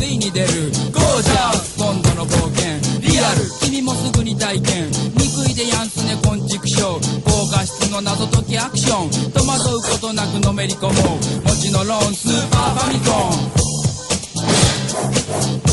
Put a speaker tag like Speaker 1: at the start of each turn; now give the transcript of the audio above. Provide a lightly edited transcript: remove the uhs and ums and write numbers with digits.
Speaker 1: ついに出る。ゴージャス今度の冒険リアル、君もすぐに体験。憎いでやんすね昆虫症、高画質の謎解きアクション。戸惑うことなくのめり込もう、もちのロンスーパーファミコン。